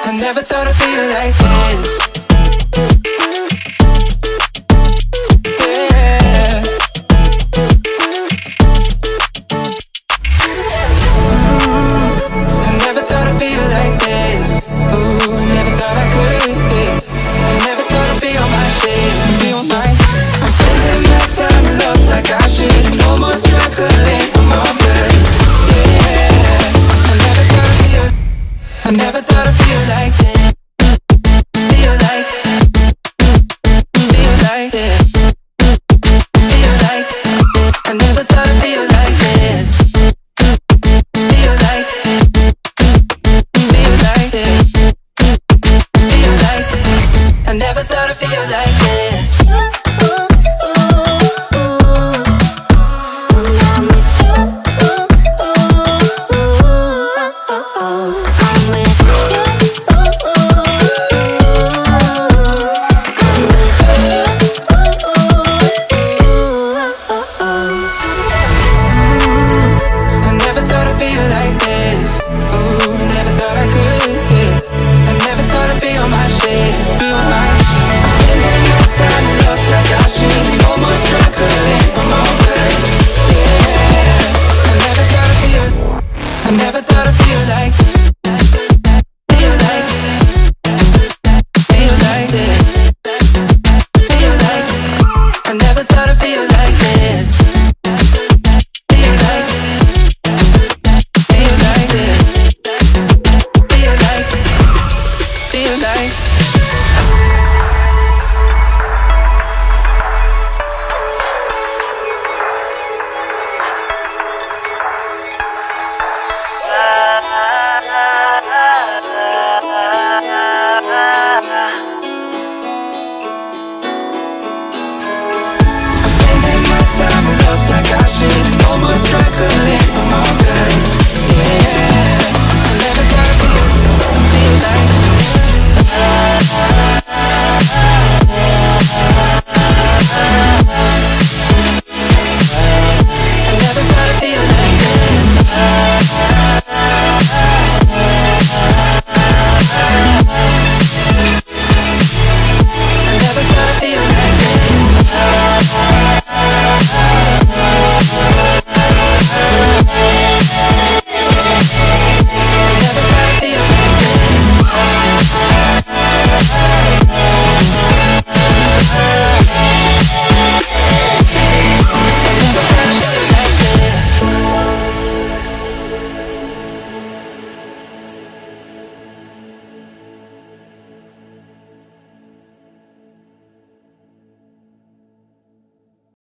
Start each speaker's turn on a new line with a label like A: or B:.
A: I never thought I'd feel like this. Yeah. I never thought I'd feel like this. Ooh, never thought I could. Yeah. I never thought I'd be on my shit, be on my. I'm spending my time in love like I should. No more struggling, I'm all good. Yeah. I never thought I'd feel like this. Feel like this. Feel like I never thought I'd feel like this. Feel like this. Feel like I never thought I'd feel like this. I never thought I'd feel like this.